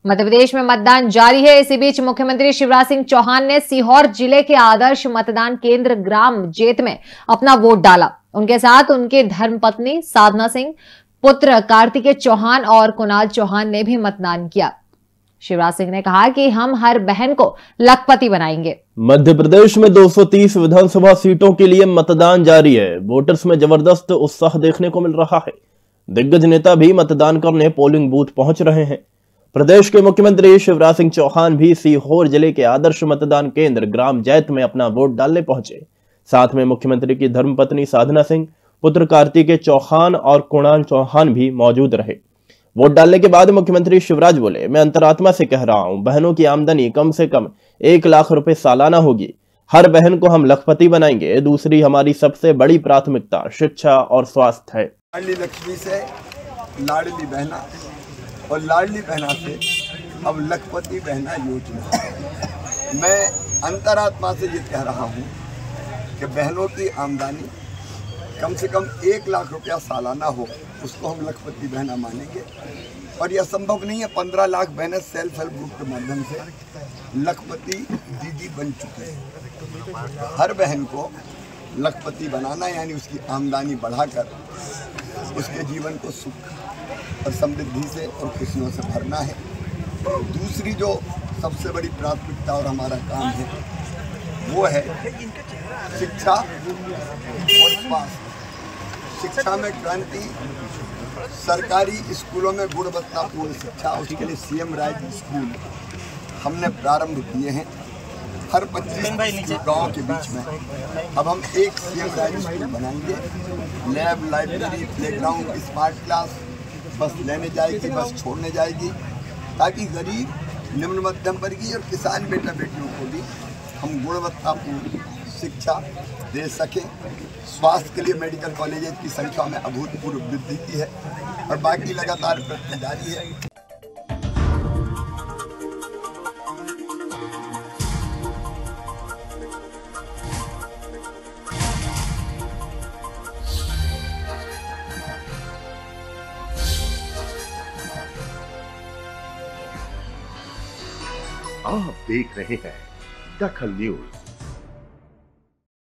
मध्य प्रदेश में मतदान जारी है। इसी बीच मुख्यमंत्री शिवराज सिंह चौहान ने सीहोर जिले के आदर्श मतदान केंद्र ग्राम जैत में अपना वोट डाला। उनके साथ उनके धर्मपत्नी साधना सिंह, पुत्र कार्तिकेय चौहान और कुणाल चौहान ने भी मतदान किया। शिवराज सिंह ने कहा कि हम हर बहन को लखपति बनाएंगे। मध्य प्रदेश में 230 विधानसभा सीटों के लिए मतदान जारी है। वोटर्स में जबरदस्त उत्साह देखने को मिल रहा है। दिग्गज नेता भी मतदान करने पोलिंग बूथ पहुंच रहे हैं। प्रदेश के मुख्यमंत्री शिवराज सिंह चौहान भी सीहोर जिले के आदर्श मतदान केंद्र ग्राम जैत में अपना वोट डालने पहुंचे। साथ में मुख्यमंत्री की धर्मपत्नी साधना सिंह, पुत्र कार्तिकेय चौहान और कुणाल चौहान भी मौजूद रहे। वोट डालने के बाद मुख्यमंत्री शिवराज बोले, मैं अंतरात्मा से कह रहा हूं, बहनों की आमदनी कम से कम 1 लाख रुपए सालाना होगी। हर बहन को हम लखपति बनाएंगे। दूसरी हमारी सबसे बड़ी प्राथमिकता शिक्षा और स्वास्थ्य है। लाडली लक्ष्मी से लाडली बहना और लाडली बहना से अब लखपति बहना योजना। मैं अंतरात्मा से ये कह रहा हूँ कि बहनों की आमदनी कम से कम 1 लाख रुपया सालाना हो, उसको हम लखपति बहना मानेंगे। और यह संभव नहीं है। 15 लाख बहनें सेल्फ हेल्प ग्रुप के माध्यम से लखपति दीदी बन चुकी है। हर बहन को लखपति बनाना यानी उसकी आमदनी बढ़ाकर उसके जीवन को सुख और समृद्धि से और खुशियों से भरना है। दूसरी जो सबसे बड़ी प्राथमिकता और हमारा काम है वो है शिक्षा और स्वास्थ्य। शिक्षा में क्रांति, सरकारी स्कूलों में गुणवत्तापूर्ण शिक्षा, उसके लिए सीएम राइज स्कूल हमने प्रारंभ किए हैं हर 25 गाँव के बीच में। अब हम एक सीएम राइज स्कूल बनाएंगे। Lab, library, playground, smart class, bus लेने जाएगी, बस छोड़ने जाएगी, ताकि गरीब, निम्न मध्यम वर्गीय और किसान बेटा बेटियों को भी हम गुणवत्तापूर्ण शिक्षा दे सकें। स्वास्थ्य के लिए मेडिकल कॉलेजेस की संख्या में अभूतपूर्व वृद्धि की है और बाकी लगातार प्रयत्न जारी है। आप देख रहे हैं दखल न्यूज।